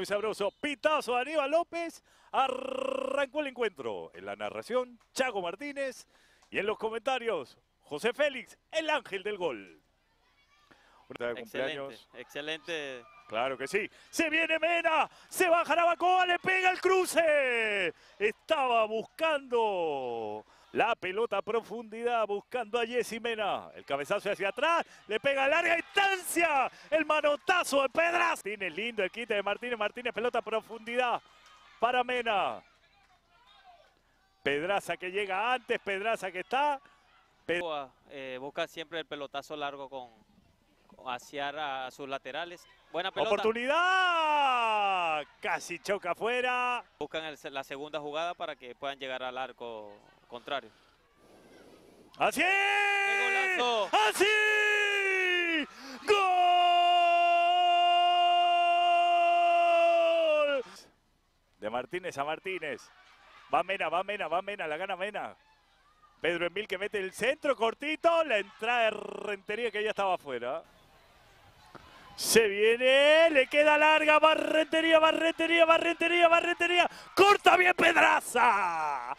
muy sabroso. Pitazo de Aníbal López. Arrancó el encuentro. En la narración, Chago Martínez. Y en los comentarios, José Félix, el ángel del gol. De cumpleaños. Excelente. Claro que sí. Se viene Mena. Se va Jarabacoa. Le pega el cruce. Estaba buscando la pelota a profundidad. Buscando a Jessy Mena. El cabezazo hacia atrás. Le pega a larga distancia. El manotazo de Pedraza. Tiene lindo el quite de Martínez. Martínez, pelota a profundidad para Mena. Pedraza que llega antes. Pedraza que está. Busca siempre el pelotazo largo hacia a sus laterales. Buena pelota. ¡Oportunidad! Casi choca afuera. Buscan la segunda jugada para que puedan llegar al arco contrario. ¡Así! ¡Qué golazo! ¡Así! ¡Gol! De Martínez a Martínez. Va Mena, va Mena, va Mena, la gana Mena. Pedro Emil que mete el centro cortito, la entrada de Rentería que ya estaba afuera. Se viene, le queda larga, va Rentería, va Rentería, va Rentería, va Rentería. ¡Corta bien Pedraza!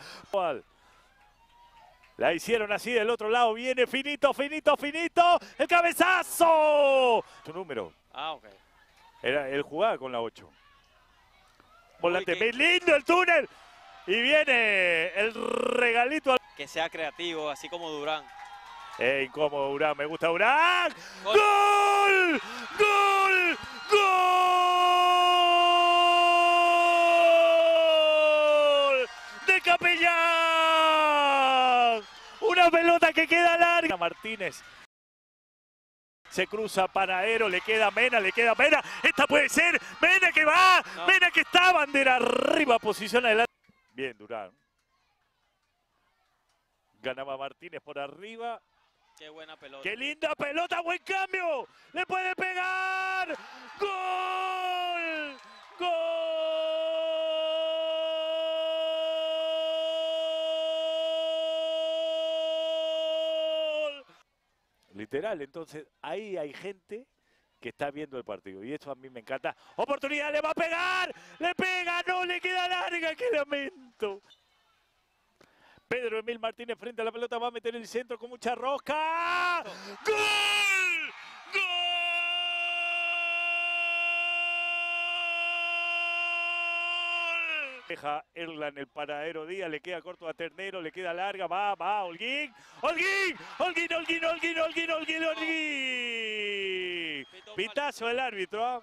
La hicieron así del otro lado, viene finito, finito, finito. ¡El cabezazo! Su número. Ah, ok. Él jugaba con la 8. Volante, bien lindo el túnel. Y viene el regalito. Que sea creativo, así como Durán. Incómodo Durán, me gusta Durán. ¡Gol! ¡Gol! ¡Gol! ¡Gol! ¡De Capellán! Una pelota que queda larga. Martínez. Se cruza Panadero, le queda Mena, le queda Mena. Esta puede ser. Mena que va. No. Mena que está. Bandera arriba, posición adelante. Bien, Durán. Ganaba Martínez por arriba. Qué buena pelota. ¡Qué linda pelota! ¡Buen cambio! ¡Le puede pegar! ¡Gol! ¡Gol! Literal, entonces ahí hay gente que está viendo el partido y eso a mí me encanta. ¡Oportunidad! ¡Le va a pegar! ¡Le pega! ¡No le queda larga! ¡Qué lamento! Pedro Emil Martínez frente a la pelota, va a meter el centro con mucha rosca. ¡Gol! ¡Gol! Deja Erlan el Panadero Díaz, le queda corto a Ternero, le queda larga, va, Holguín. ¡Holguín! ¡Holguín, Holguín, Holguín, Holguín, Holguín, Holguín! Pitazo del árbitro.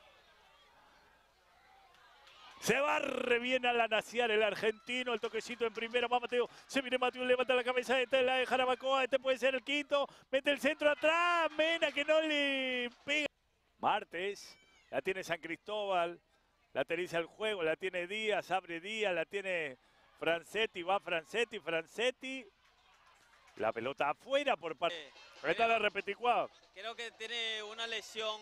Se barre bien a la Naciar el argentino, el toquecito en primera, va Mateo, se viene Mateo, levanta la cabeza, esta es la de Jarabacoa, este puede ser el quinto, mete el centro atrás, Mena que no le pega. Martes, la tiene San Cristóbal, la aterriza el juego, la tiene Díaz, abre Díaz, la tiene Francetti, va Francetti, la pelota afuera por parte. Ahí está la repeticuada. Creo que tiene una lesión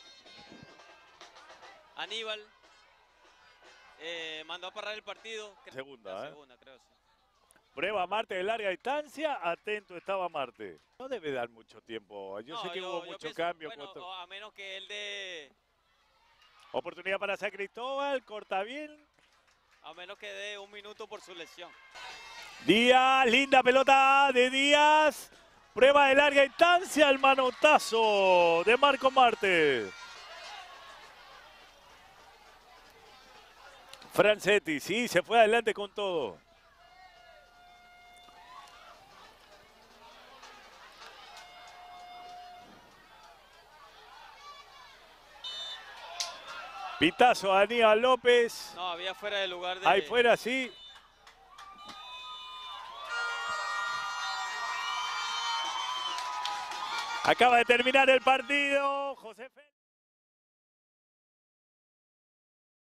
Aníbal. Mandó a parar el partido. Segunda, creo, sí. Prueba Marte de larga distancia, atento estaba Marte. No debe dar mucho tiempo, yo sé que hubo mucho cambio. Bueno, a menos que él dé... Oportunidad para San Cristóbal, corta bien. A menos que dé un minuto por su lesión. Díaz, linda pelota de Díaz. Prueba de larga distancia, el manotazo de Marco Marte. Francetti, sí, se fue adelante con todo. Pitazo a Aníbal López. No, había fuera de lugar de... Ahí fuera, sí. Acaba de terminar el partido. José Félix.